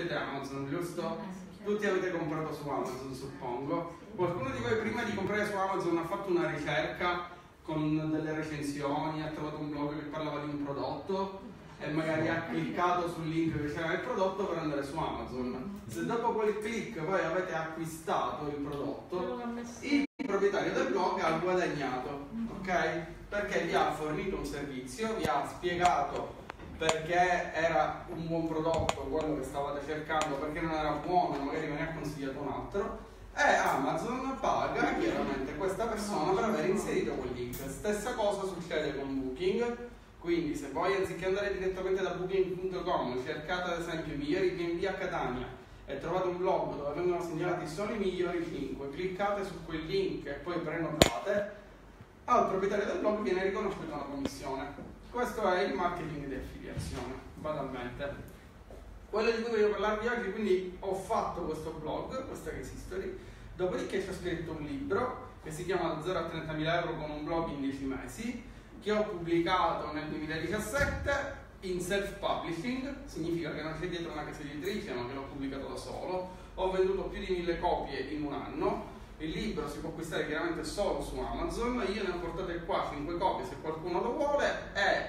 conoscete Amazon, giusto? Tutti avete comprato su Amazon, suppongo. Qualcuno di voi prima di comprare su Amazon ha fatto una ricerca con delle recensioni, ha trovato un blog che parlava di un prodotto e magari ha cliccato sul link che c'era il prodotto per andare su Amazon. Se dopo quel click voi avete acquistato il prodotto, il proprietario del blog ha guadagnato, ok? Perché vi ha fornito un servizio, vi ha spiegato perché era un buon prodotto quello che stavate cercando, perché non era buono, magari ve ne ha consigliato un altro, e Amazon paga chiaramente questa persona per aver inserito quel link. Stessa cosa succede con Booking, quindi se voi anziché andare direttamente da booking.com cercate ad esempio i migliori B&B a Catania e trovate un blog dove vengono segnalati solo i migliori 5, cliccate su quel link e poi prenotate, al proprietario del blog viene riconosciuta una commissione. Questo è il marketing di affiliazione, banalmente. Quello di cui voglio parlarvi oggi, quindi ho fatto questo blog, questa case history, dopodiché ci ho scritto un libro che si chiama Da 0 a 30.000 euro con un blog in 10 mesi, che ho pubblicato nel 2017 in self-publishing, significa che non c'è dietro una casa editrice, ma che l'ho pubblicato da solo. Ho venduto più di 1000 copie in un anno. Il libro si può acquistare chiaramente solo su Amazon, io ne ho portate qua 5 copie se qualcuno lo vuole, e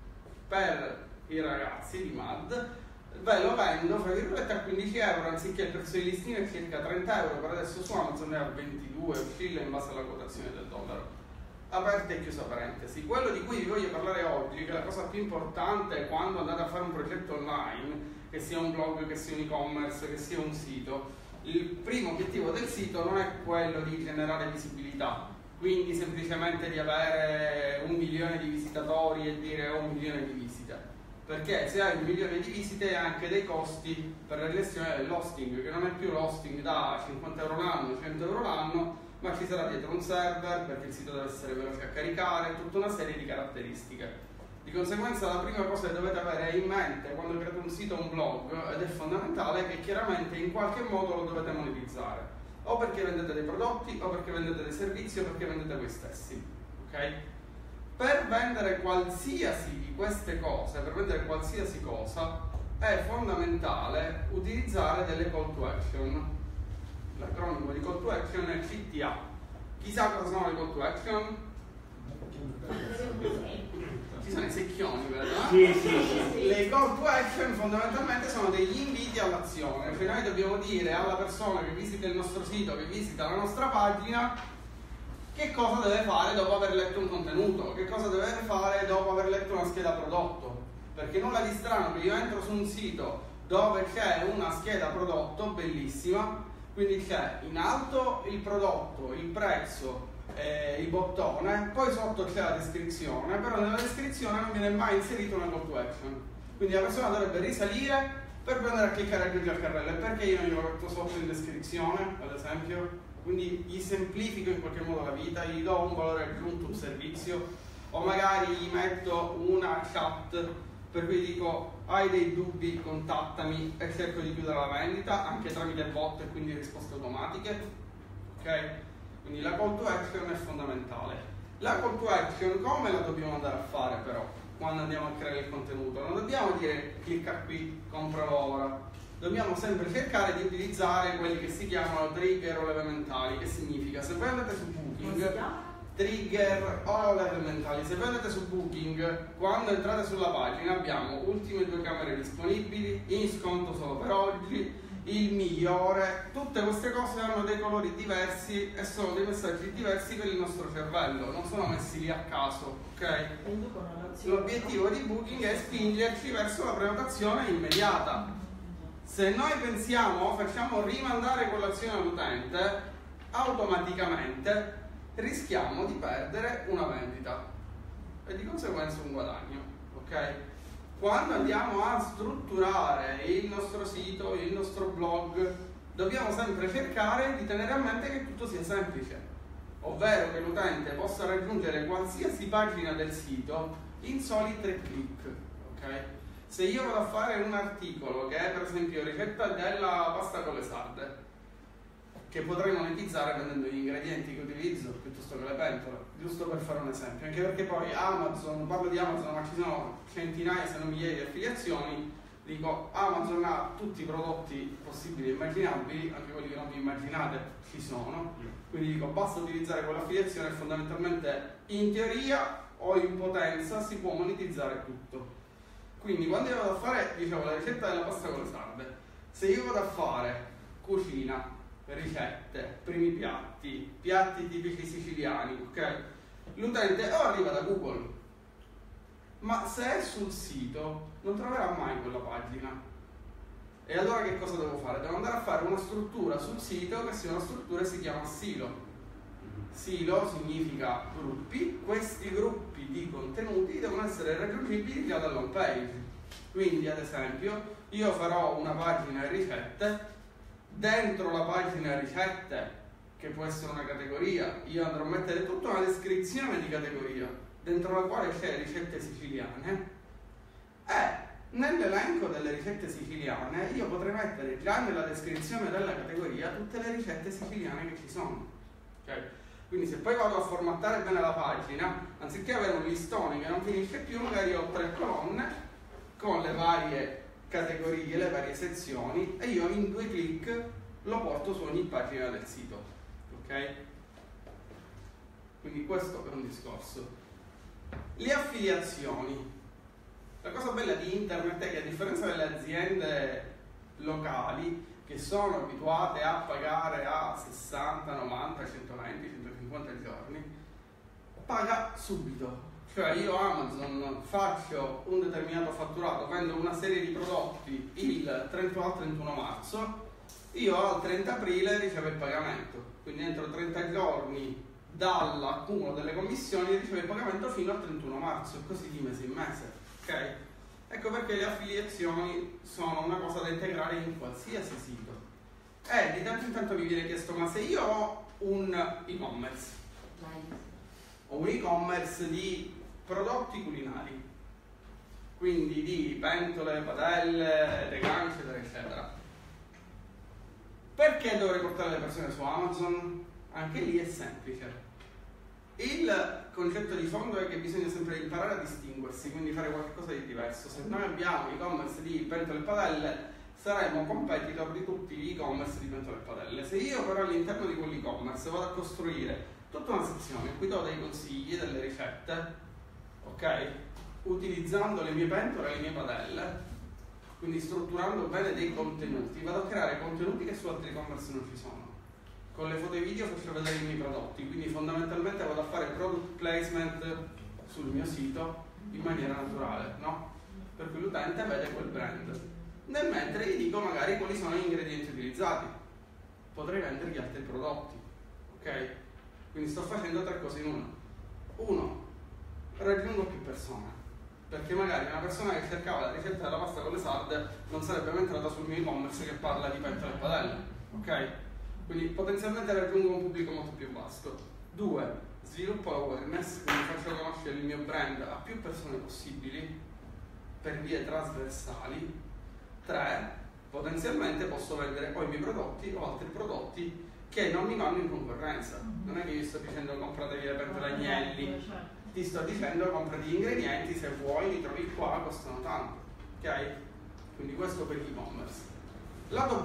per i ragazzi di MAD ve lo vendo fra virgolette a 15 euro, anziché il prezzo di listino è circa 30 euro, per adesso su Amazon è a 22, oscilla in base alla quotazione del dollaro. Aperta e chiusa parentesi. Quello di cui vi voglio parlare oggi, che è la cosa più importante quando andate a fare un progetto online, che sia un blog, che sia un e-commerce, che sia un sito, il primo obiettivo del sito non è quello di generare visibilità, quindi semplicemente di avere 1 milione di visitatori e dire ho 1 milione di visite, perché se hai 1 milione di visite hai anche dei costi per la gestione dell'hosting, che non è più l'hosting da 50 euro l'anno, 100 euro l'anno, ma ci sarà dietro un server perché il sito deve essere veloce a caricare, tutta una serie di caratteristiche. Di conseguenza la prima cosa che dovete avere in mente quando create un sito o un blog, ed è fondamentale, è che chiaramente in qualche modo lo dovete monetizzare, o perché vendete dei prodotti, o perché vendete dei servizi, o perché vendete voi stessi, ok? Per vendere qualsiasi di queste cose, per vendere qualsiasi cosa, è fondamentale utilizzare delle call to action. L'acronimo di call to action è CTA. Chi sa cosa sono le call to action? Ci sono i secchioni, vero? Sì. Le call to action fondamentalmente sono degli inviti all'azione, cioè noi dobbiamo dire alla persona che visita il nostro sito, che visita la nostra pagina, che cosa deve fare dopo aver letto un contenuto, che cosa deve fare dopo aver letto una scheda prodotto, perché nulla di strano che io entro su un sito dove c'è una scheda prodotto bellissima, quindi c'è in alto il prodotto, il prezzo, il bottone, poi sotto c'è la descrizione, però nella descrizione non viene mai inserita una call to action, quindi la persona dovrebbe risalire per andare a cliccare aggiungi al carrello. Perché io non glielo metto sotto in descrizione, ad esempio? Quindi gli semplifico in qualche modo la vita, gli do un valore aggiunto, un servizio, o magari gli metto una chat per cui dico hai dei dubbi, contattami, e cerco di chiudere la vendita anche tramite bot e quindi risposte automatiche, ok? Quindi la call to action è fondamentale. La call to action come la dobbiamo andare a fare però quando andiamo a creare il contenuto? Non dobbiamo dire clicca qui, compralo ora. Dobbiamo sempre cercare di utilizzare quelli che si chiamano trigger o leve mentali, che significa se voi andate su Booking, trigger o leve mentali, se voi andate su Booking, quando entrate sulla pagina abbiamo ultime 2 camere disponibili, in sconto solo per oggi, il migliore, tutte queste cose hanno dei colori diversi e sono dei messaggi diversi per il nostro cervello, non sono messi lì a caso, ok? L'obiettivo di Booking è spingerci verso la prenotazione immediata. Se noi pensiamo, facciamo rimandare quell'azione all'utente, automaticamente rischiamo di perdere una vendita e di conseguenza un guadagno, ok? Quando andiamo a strutturare il nostro sito, il nostro blog, dobbiamo sempre cercare di tenere a mente che tutto sia semplice, ovvero che l'utente possa raggiungere qualsiasi pagina del sito in soli 3 clic, ok? Se io vado a fare un articolo che è per esempio ricetta della pasta con le sarde, che potrei monetizzare vendendo gli ingredienti che utilizzo piuttosto che le pentole, giusto per fare un esempio, anche perché poi Amazon, parlo di Amazon ma ci sono centinaia se non migliaia di affiliazioni, Dico, Amazon ha tutti i prodotti possibili e immaginabili, anche quelli che non vi immaginate ci sono, quindi dico, basta utilizzare quell'affiliazione e fondamentalmente in teoria o in potenza si può monetizzare tutto. Quindi quando io vado a fare, dicevo, la ricetta della pasta con le sarde, se io vado a fare cucina, ricette, primi piatti, piatti tipici siciliani, ok? L'utente o arriva da Google, ma se è sul sito non troverà mai quella pagina. E allora che cosa devo fare? Devo andare a fare una struttura sul sito che sia una struttura che si chiama silo. Silo significa gruppi, questi gruppi di contenuti devono essere raggiungibili già dall'home page. Quindi ad esempio io farò una pagina ricette, dentro la pagina ricette, che può essere una categoria, io andrò a mettere tutta una descrizione di categoria, dentro la quale c'è ricette siciliane, e nell'elenco delle ricette siciliane io potrei mettere già nella descrizione della categoria tutte le ricette siciliane che ci sono. Okay? Quindi se poi vado a formattare bene la pagina, anziché avere un listone che non finisce più, magari ho 3 colonne con le varie categorie, le varie sezioni, e io in 2 clic lo porto su ogni pagina del sito. Ok? Quindi questo è un discorso. Le affiliazioni. La cosa bella di internet è che, a differenza delle aziende locali che sono abituate a pagare a 60, 90, 120, 150 giorni, paga subito. Cioè io Amazon faccio un determinato fatturato, vendo una serie di prodotti il 30 al 31 marzo, io al 30 aprile ricevo il pagamento, quindi entro 30 giorni dall'accumulo delle commissioni ricevo il pagamento fino al 31 marzo, e così di mese in mese. Okay? Ecco perché le affiliazioni sono una cosa da integrare in qualsiasi sito. E di tanto in tanto mi viene chiesto, ma se io ho un e-commerce, ho un e-commerce di prodotti culinari, quindi di pentole, padelle, legami, eccetera, eccetera, perché dovrei portare le persone su Amazon? Anche lì è semplice. Il concetto di fondo è che bisogna sempre imparare a distinguersi, quindi fare qualcosa di diverso. Se noi abbiamo e-commerce di pentole e padelle, saremo competitor di tutti gli e-commerce di pentole e padelle. Se io però all'interno di quell'e-commerce vado a costruire tutta una sezione in cui do dei consigli, delle ricette, ok? Utilizzando le mie pentole e le mie padelle, quindi strutturando bene dei contenuti, vado a creare contenuti che su altri e-commerce non ci sono. Con le foto e video faccio vedere i miei prodotti, quindi fondamentalmente vado a fare product placement sul mio sito in maniera naturale, no? Per cui l'utente vede quel brand. Nel mentre gli dico magari quali sono gli ingredienti utilizzati. Potrei vendergli altri prodotti, ok? Quindi sto facendo 3 cose in una. 1. Raggiungo più persone, perché magari una persona che cercava la ricetta della pasta con le sarde non sarebbe mai entrata sul mio e-commerce che parla di pentole e padelle, ok? Quindi potenzialmente raggiungo un pubblico molto più vasto. 2. Sviluppo l'awareness, quindi faccio conoscere il mio brand a più persone possibili per vie trasversali. 3. Potenzialmente posso vendere poi i miei prodotti o altri prodotti che non mi vanno in concorrenza. Non è che io sto dicendo compratevi le pentole Agnelli, ti sto dicendo comprati gli ingredienti, se vuoi li trovi qua, costano tanto. Ok? Quindi questo per l'e-commerce. Lato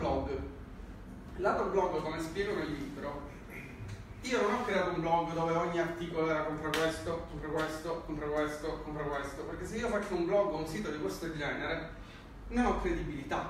blog, come spiego nel libro, io non ho creato un blog dove ogni articolo era compra questo, compra questo, compra questo, compra questo, perché se io faccio un blog o un sito di questo genere non ho credibilità.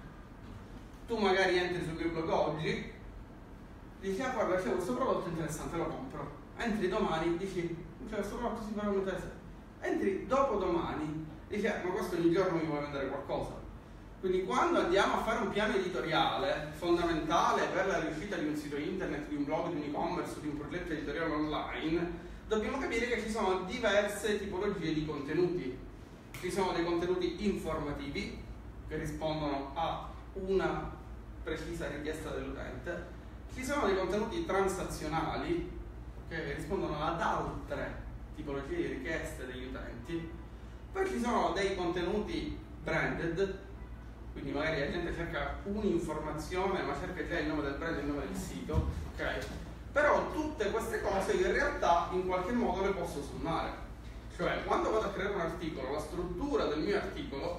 Tu magari entri sul mio blog oggi, dici ah guarda c'è questo prodotto interessante, lo compro. Entri domani, dici c'è questo prodotto sicuramente interessante. Entri dopodomani, dici ma questo ogni giorno mi vuole vendere qualcosa. Quindi quando andiamo a fare un piano editoriale fondamentale per la riuscita di un sito internet, di un blog, di un e-commerce, di un progetto editoriale online, dobbiamo capire che ci sono diverse tipologie di contenuti. Ci sono dei contenuti informativi che rispondono a una precisa richiesta dell'utente, ci sono dei contenuti transazionali che rispondono ad altre tipologie di richieste degli utenti, poi ci sono dei contenuti branded, quindi magari la gente cerca un'informazione ma cerca già il nome del brand e il nome del sito, ok? Però tutte queste cose io in realtà in qualche modo le posso sommare. Cioè, quando vado a creare un articolo, la struttura del mio articolo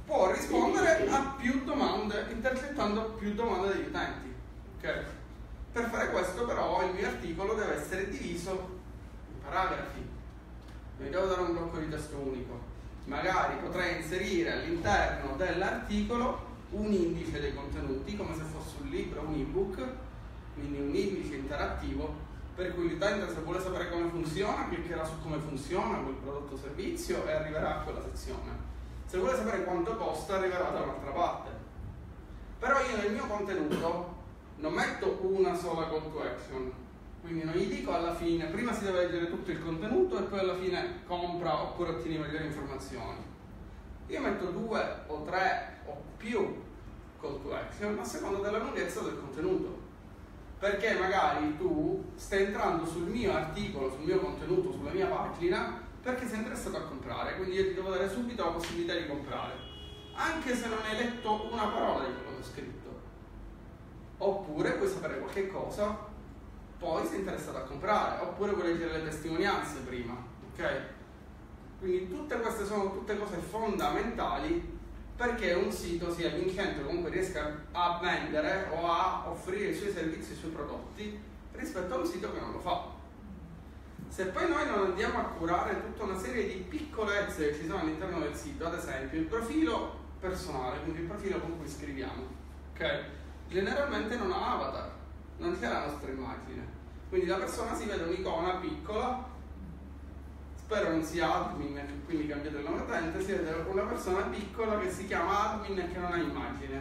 può rispondere a più domande, intercettando più domande degli utenti. Okay? Per fare questo però il mio articolo deve essere diviso in paragrafi. Non devo dare un blocco di testo unico. Magari potrei inserire all'interno dell'articolo un indice dei contenuti, come se fosse un libro, un ebook, quindi un indice interattivo, per cui l'utente, se vuole sapere come funziona, cliccherà su come funziona quel prodotto o servizio e arriverà a quella sezione. Se vuole sapere quanto costa, arriverà da un'altra parte. Però io nel mio contenuto non metto una sola call to action, quindi non gli dico alla fine, prima si deve leggere tutto il contenuto e poi alla fine compra oppure ottieni migliori informazioni. Io metto 2 o 3 o più call to action a seconda della lunghezza del contenuto. Perché magari tu stai entrando sul mio articolo, sul mio contenuto, sulla mia pagina, perché sei interessato a comprare, quindi io ti devo dare subito la possibilità di comprare, anche se non hai letto una parola di quello che ho scritto. Oppure puoi sapere qualche cosa, poi sei interessato a comprare, oppure vuoi leggere le testimonianze prima, ok? Quindi tutte queste sono tutte cose fondamentali perché un sito sia vincente, comunque riesca a vendere o a offrire i suoi servizi e i suoi prodotti rispetto a un sito che non lo fa. Se poi noi non andiamo a curare tutta una serie di piccolezze che ci sono all'interno del sito, ad esempio il profilo personale, quindi il profilo con cui scriviamo, ok? Generalmente non ha avatar, non c'è la nostra immagine, quindi la persona si vede un'icona piccola, spero non sia admin, quindi cambiate il nome utente, si vede una persona piccola che si chiama admin e che non ha immagine.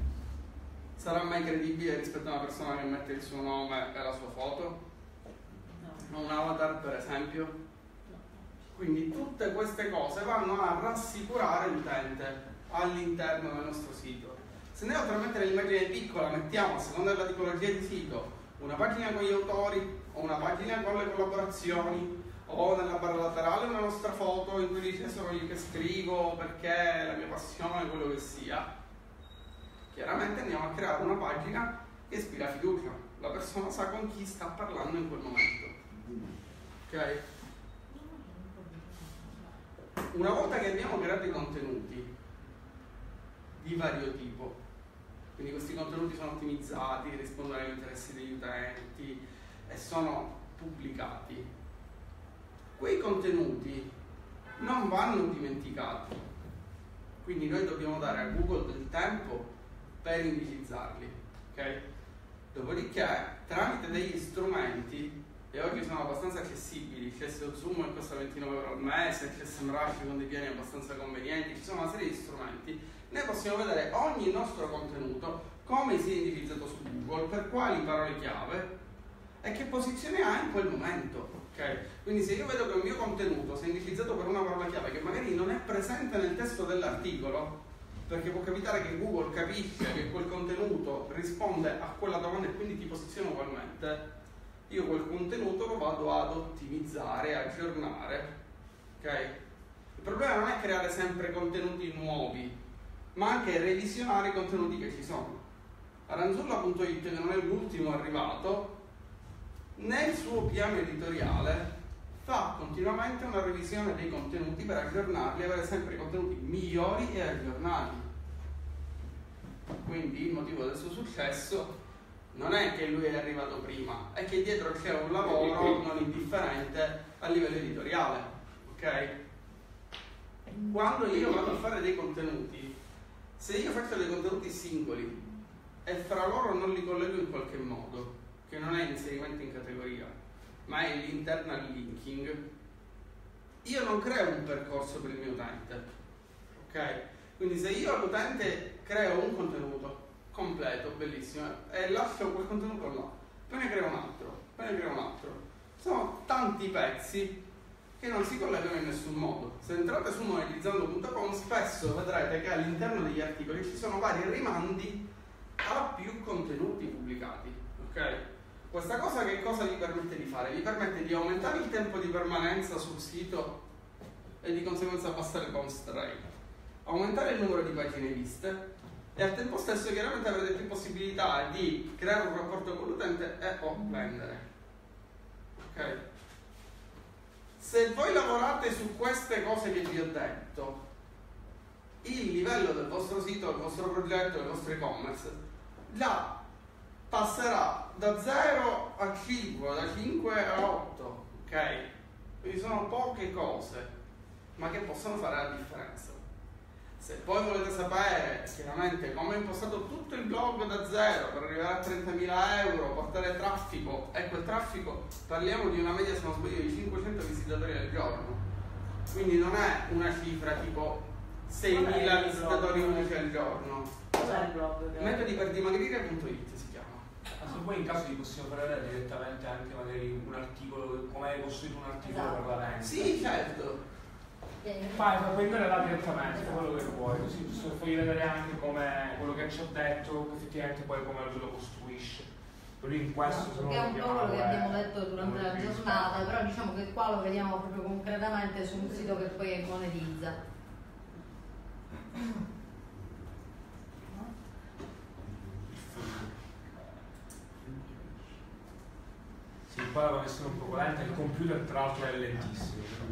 Sarà mai credibile rispetto a una persona che mette il suo nome e la sua foto? No. Un avatar per esempio? No. Quindi tutte queste cose vanno a rassicurare l'utente all'interno del nostro sito. Se noi oltre a mettere l'immagine piccola mettiamo, a seconda della tipologia di sito, una pagina con gli autori o una pagina con le collaborazioni, o nella barra laterale una nostra foto in cui dice sono io che scrivo perché è la mia passione, quello che sia, chiaramente andiamo a creare una pagina che ispira fiducia, la persona sa con chi sta parlando in quel momento. Ok? Una volta che abbiamo creato i contenuti di vario tipo, quindi questi contenuti sono ottimizzati, rispondono agli interessi degli utenti e sono pubblicati, quei contenuti non vanno dimenticati, quindi noi dobbiamo dare a Google del tempo per indicizzarli, ok? Dopodiché, tramite degli strumenti, e oggi sono abbastanza accessibili, c'è SEO Zoom che costa 29 euro al mese, c'è SEMrush con dei piani abbastanza convenienti, ci sono una serie di strumenti, noi possiamo vedere ogni nostro contenuto, come si è indicizzato su Google, per quali parole chiave e che posizione ha in quel momento. Okay. Quindi se io vedo che il mio contenuto si è indicizzato per una parola chiave che magari non è presente nel testo dell'articolo, perché può capitare che Google capisce che quel contenuto risponde a quella domanda e quindi ti posiziona ugualmente, io quel contenuto lo vado ad ottimizzare, aggiornare. Okay? Il problema non è creare sempre contenuti nuovi, ma anche revisionare i contenuti che ci sono. Aranzulla.it, che non è l'ultimo arrivato, nel suo piano editoriale fa continuamente una revisione dei contenuti per aggiornarli e avere sempre i contenuti migliori e aggiornati. Quindi il motivo del suo successo non è che lui è arrivato prima, è che dietro c'è un lavoro non indifferente a livello editoriale. Ok? Quando io vado a fare dei contenuti, se io faccio dei contenuti singoli e fra loro non li collego in qualche modo, che non è inserimento in categoria, ma è l'internal linking, io non creo un percorso per il mio utente. Ok? Quindi se io all'utente creo un contenuto completo, bellissimo, e lascio quel contenuto là, poi ne creo un altro, poi ne creo un altro, sono tanti pezzi che non si collegano in nessun modo. Se entrate su monetizzando.com spesso vedrete che all'interno degli articoli ci sono vari rimandi a più contenuti pubblicati. Ok? Questa cosa che cosa vi permette di fare? Vi permette di aumentare il tempo di permanenza sul sito e di conseguenza abbassare il bounce rate, aumentare il numero di pagine viste e al tempo stesso chiaramente avrete più possibilità di creare un rapporto con l'utente e o vendere. Ok? Se voi lavorate su queste cose che vi ho detto, il livello del vostro sito, del vostro progetto, del vostro e-commerce già passerà da 0 a 5, da 5 a 8, ok? Quindi sono poche cose, ma che possono fare la differenza. Se poi volete sapere chiaramente come ho impostato tutto il blog da zero per arrivare a 30.000 euro, portare traffico, ecco il traffico, parliamo di una media, se non sbaglio, di 500 visitatori al giorno. Quindi non è una cifra tipo 6.000 visitatori unici al giorno. Cos'è il blog? Metodiperdimagrire.it si chiama. Ma se poi in caso ti possiamo parlare direttamente anche magari un articolo, come hai costruito un articolo per la vendita. Sì, certo. Puoi andare là direttamente, quello che vuoi, così giusto fai vedere anche come quello che ci ha detto, effettivamente poi come lo costruisce. Lui in questo che è un po' quello che abbiamo detto durante la giornata, però diciamo che qua lo vediamo proprio concretamente su un sito che poi monetizza. Sì, poi la connessione un po' lenta, il computer tra l'altro è lentissimo.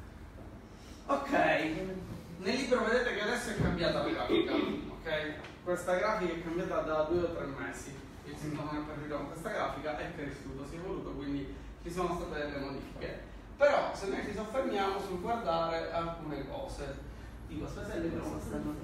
Ok, nel libro vedete che adesso è cambiata la grafica, ok? Questa grafica è cambiata da 2 o 3 mesi, il sito non è partito con questa grafica, è cresciuto, si è evoluto, quindi ci sono state delle modifiche. Però se noi ci soffermiamo sul guardare alcune cose, tipo aspetta le cose stanno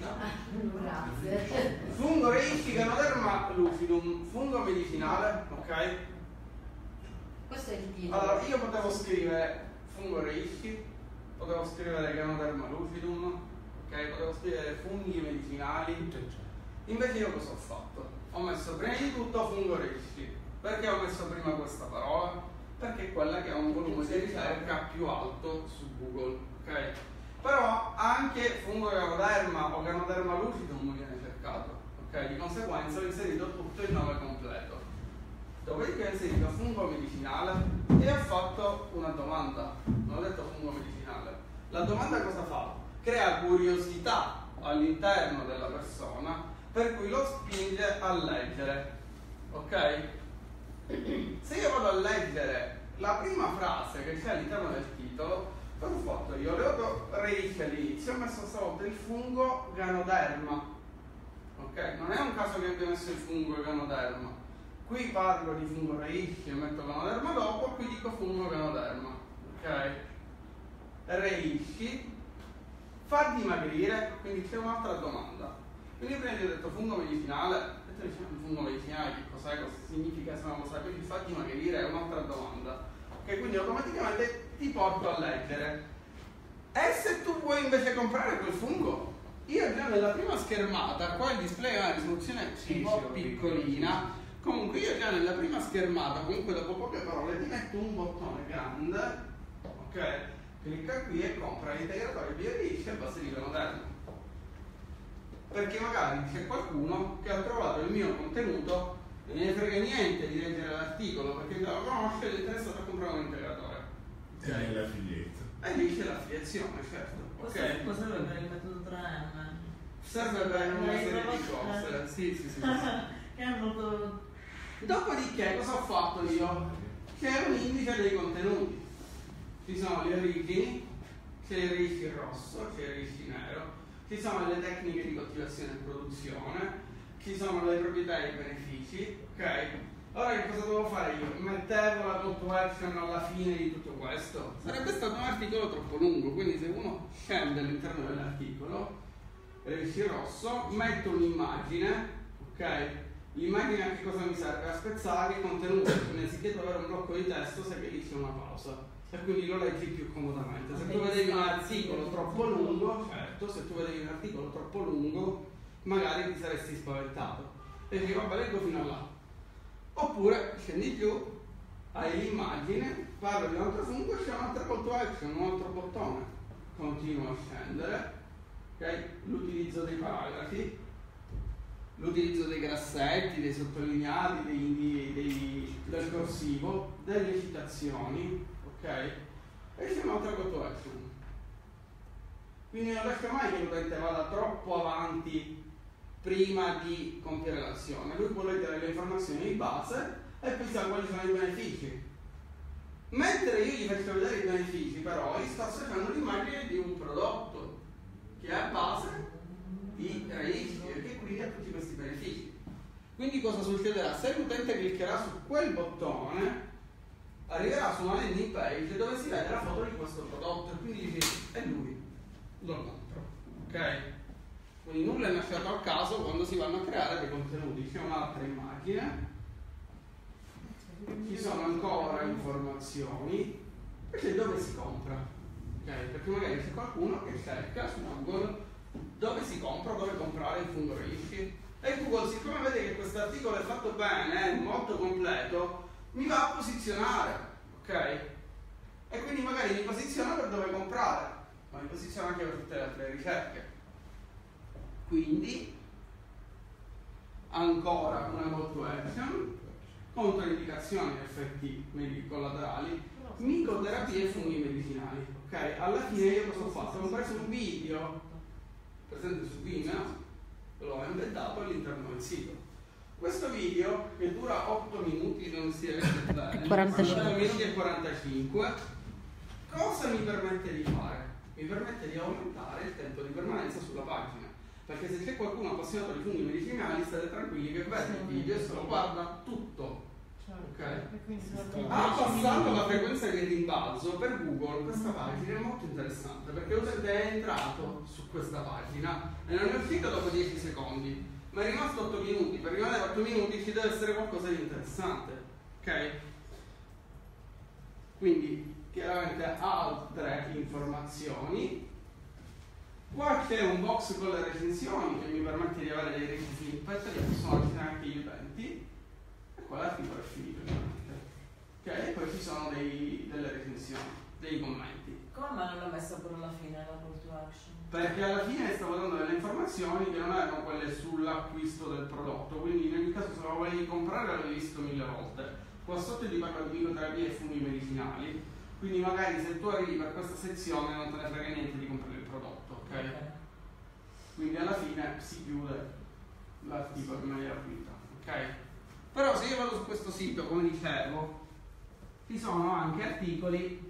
Grazie. fungo reishi Ganoderma lucidum, fungo medicinale, ok? Questo è il titolo. Allora io potevo scrivere fungo reishi, potevo scrivere Ganoderma lucidum, ok? Potevo scrivere funghi medicinali. Invece io cosa ho fatto? Ho messo prima di tutto fungo reishi. Perché ho messo prima questa parola? Perché è quella che ha un volume di ricerca più alto su Google, ok? Però anche fungo Ganoderma o Ganoderma lucidum viene cercato, ok? Di conseguenza ho inserito tutto il nome completo. Dopodiché ho inserito fungo medicinale e ho fatto una domanda. Non ho detto fungo medicinale. La domanda cosa fa? Crea curiosità all'interno della persona, per cui lo spinge a leggere. Ok? Se io vado a leggere la prima frase che c'è all'interno del titolo, cosa ho fatto io? Le ho reishi all'inizio, ho messo stavolta il fungo Ganoderma. Ok? Non è un caso che abbia messo il fungo Ganoderma. Qui parlo di fungo reishi e metto Ganoderma dopo, qui dico fungo Ganoderma. Ok? Reishi fa dimagrire, quindi c'è un'altra domanda. Quindi prima ti ho detto fungo medicinale, e tu dici fungo medicinale che cos'è, cosa significa, se non lo sai, quindi fa dimagrire è un'altra domanda. Ok, quindi automaticamente ti porto a leggere. E se tu vuoi invece comprare quel fungo, io già nella prima schermata, qua il display ha una risoluzione un po' piccolina, comunque io già nella prima schermata, comunque dopo poche parole, ti metto un bottone grande, ok? Clicca qui e compra l'integratore BioRish e basta di Ganoderma. Perché magari c'è qualcuno che ha trovato il mio contenuto e non ne frega niente di leggere l'articolo perché già lo conosce ed è interessato a comprare un integratore. E lì l'affiliazione. E lì c'è l'affiliazione, certo. Okay. Cosa serve per il metodo 3M? Serve per una serie di cose. Sì. Che è molto... Dopodiché cosa ho fatto io? C'è un indice dei contenuti. Ci sono le origini, c'è il reishi rosso, c'è il reishi nero, ci sono le tecniche di coltivazione e produzione, ci sono le proprietà e i benefici, ok? Ora che cosa dovevo fare io? Mettevo la call to action alla fine di tutto questo? Sarebbe stato un articolo troppo lungo, quindi se uno scende all'interno dell'articolo, reishi rosso, metto un'immagine, ok? L'immagine a che cosa mi serve? A spezzare i contenuti, quindi anziché trovare un blocco di testo, sai che lì c'è una pausa. E quindi lo leggi più comodamente. Se tu vedevi un articolo troppo lungo, certo, se tu vedevi un articolo troppo lungo, magari ti saresti spaventato. E dici, vabbè, leggo fino a là. Oppure scendi giù, hai l'immagine, parlo di un altro fungo e c'è un'altra call to action, un altro bottone. Continuo a scendere, ok? L'utilizzo dei paragrafi, l'utilizzo dei grassetti, dei sottolineati, del corsivo, delle citazioni. Ok? E c'è un'altra call to action. Quindi non lascia mai che l'utente vada troppo avanti prima di compiere l'azione. Lui può leggere le informazioni di base e pensare quali sono i benefici. Mentre io gli faccio vedere i benefici, però gli sto associando l'immagine di un prodotto che è a base di rischi, che quindi ha tutti questi benefici. Quindi cosa succederà? Se l'utente cliccherà su quel bottone, arriverà su una landing page dove si vede la foto di questo prodotto e quindi dici, è lui, lo compro. Ok? Quindi nulla è lasciato al caso quando si vanno a creare dei contenuti. C'è un'altra immagine, ci sono ancora informazioni, perché dove si compra. Okay? Perché magari c'è qualcuno che cerca su Google dove si compra, dove comprare il fungo rischi. E Google, siccome vede che questo articolo è fatto bene, è molto completo, mi va a posizionare, ok? E quindi magari mi posiziona per dove comprare, ma mi posiziona anche per tutte le altre ricerche. Quindi, ancora una call to action, controindicazioni e effetti collaterali, micoterapie e funghi medicinali, ok? Alla fine io cosa ho fatto? Ho preso un video presente su Vimeo, l'ho embeddato all'interno del sito. Questo video, che dura 8 minuti, non si vede bene, 45. 8 minuti e 45, cosa mi permette di fare? Mi permette di aumentare il tempo di permanenza sulla pagina. Perché se c'è qualcuno appassionato di funghi medicinali, state tranquilli che vede il video e se lo guarda tutto. Ok? Abbassando la frequenza di rimbalzo, per Google questa pagina è molto interessante perché l'utente è entrato su questa pagina e non è uscito dopo 10 secondi, ma è rimasto 8 minuti. Per rimanere 8 minuti ci deve essere qualcosa di interessante. Ok? Quindi chiaramente altre informazioni. Qua c'è un box con le recensioni che mi permette di avere dei reti snippet che possono avvicinare anche gli utenti. E qua l'articolo è finito. Ok, e poi ci sono delle recensioni, dei commenti. Come mai non l'ho messa pure alla fine la call to action? Perché alla fine stavo dando delle informazioni che non erano quelle sull'acquisto del prodotto, quindi in ogni caso se lo volevi comprare l'avevi visto 1000 volte. Qua sotto ti parlo di micoterapie e funghi medicinali, quindi magari se tu arrivi per questa sezione non te ne frega niente di comprare il prodotto, ok? Quindi alla fine si chiude l'articolo in maniera pulita, ok? Però se io vado su questo sito, come dicevo, ci sono anche articoli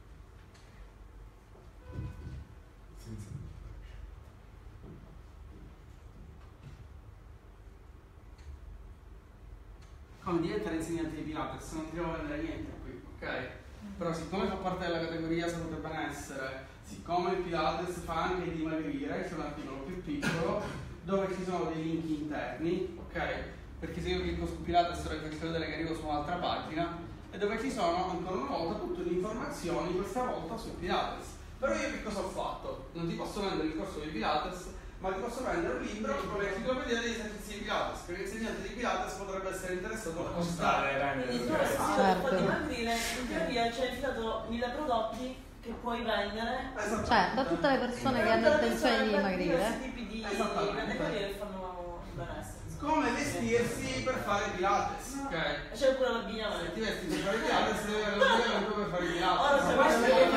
come diventare insegnante di Pilates, non ti devo vendere niente qui, ok? Però siccome fa parte della categoria salute e benessere, siccome il Pilates fa anche dimagrire, c'è un articolo più piccolo dove ci sono dei link interni, ok? Perché se io clicco su Pilates ora vi faccio vedere che arrivo su un'altra pagina e dove ci sono ancora una volta tutte le informazioni, questa volta su Pilates. Però io che cosa ho fatto? Non ti posso vendere il corso di Pilates, ma ti posso vendere un libro con l'enciclopedia degli esercizi di Pilates, che l'insegnante di Pilates potrebbe essere interessato a acquistare. Quindi tu adesso per dimagrire, in teoria ci hai filato 1000 prodotti che puoi vendere. Cioè, da tutte le persone che hanno intenzione di dimagrire. Diversi tipi di categorie che fanno benessere. Come vestirsi per fare Pilates, ok? C'è pure Se l'abbigliamento. ti vesti per fare Pilates, devi avere l'abbigliamento per fare Ora Pilates. se Questo vai è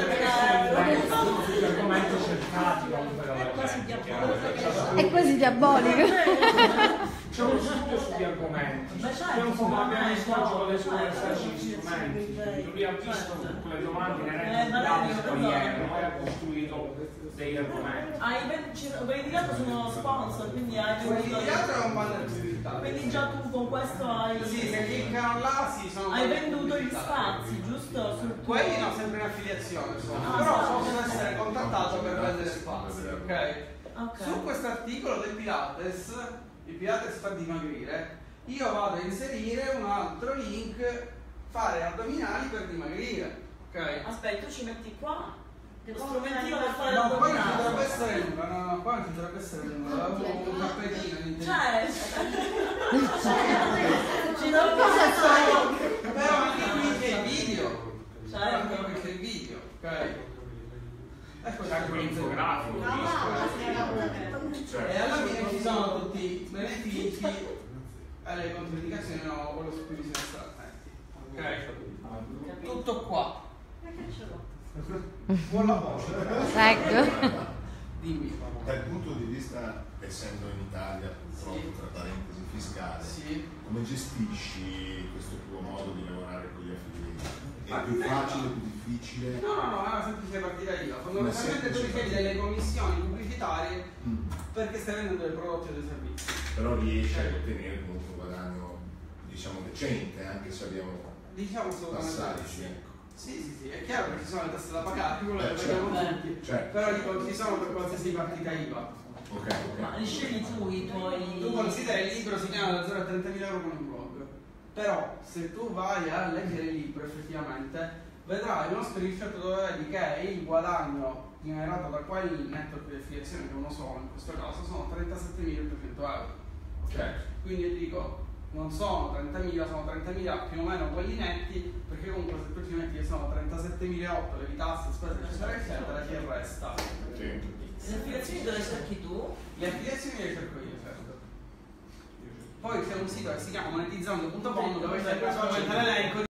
a l'argomento cercati comunque dalla gente. È quasi diabolico. C'è uno studio sugli argomenti, c'è un po' come abbiamo visto oggi con le sue research di strumenti, lui ha visto tutte le domande inerenti al scogliere e ha costruito degli argomenti. Quelli di lato sono sponsor, quindi hai Quelli di venduto. altro è un banner pubblicitario. Quindi già tu con questo hai. Sì, se cliccano là, sì, sono Hai banner venduto gli pubblicitari. spazi, giusto? Sul tuo. Quelli no, sempre in affiliazione sono, Ah, però sì. possono essere contattato per vendere spazi, ok? Ok. Su questo articolo del Pilates, il Pilates fa dimagrire, io vado a inserire un altro link, fare addominali per dimagrire, ok? Aspetta, tu ci metti qua. Lo strumentino per fare No, qua non ci l'addominale. dovrebbe essere nulla, no, qua non ci dovrebbe essere nulla, avevo un tappetino di Cioè, ci dovrebbe essere. però anche qui c'è il video, Certo. anche qui c'è il video, ok? Ecco C'è anche un infografico, e alla fine ci sono tutti i benefici e le controindicazioni o quello su cui bisogna stare attenti, ok? Tutto qua. Buon lavoro. Ecco. Dimmi. Dal punto di vista, essendo in Italia, purtroppo, tra parentesi, fiscale, come gestisci questo tuo modo di lavorare con gli affiliati? È più facile, più difficile? No, è una semplice partita IVA. Fondamentalmente tu ricevi delle commissioni pubblicitarie perché stai vendendo dei prodotti o dei servizi. Però riesci a ottenere comunque un guadagno, diciamo, decente, anche se abbiamo assolutamente sì. Sì, è chiaro che ci sono le tasse da pagare, quello che paghiamo tutti. Però dico, ci sono per qualsiasi partita IVA. Ok. Ma li scegli tu i tuoi... Tu consideri il libro, si chiama da 0 a 30.000 euro con un blog. Però se tu vai a leggere il libro effettivamente vedrai uno screenshot dove vedi che il guadagno generato da quel network di affiliazione, che uno solo in questo caso, sono 37.800 euro. Okay. Quindi io ti dico, non sono 30.000, sono 30.000 più o meno quelli netti, perché comunque se tu ci metti che sono 37.000, levi tasse, spese eccetera, ti resta. Sì. Le affiliazioni dove cerchi tu? Le affiliazioni le cerco io, certo. Poi c'è un sito che si chiama monetizzando.com dove c'è praticamente l'elenco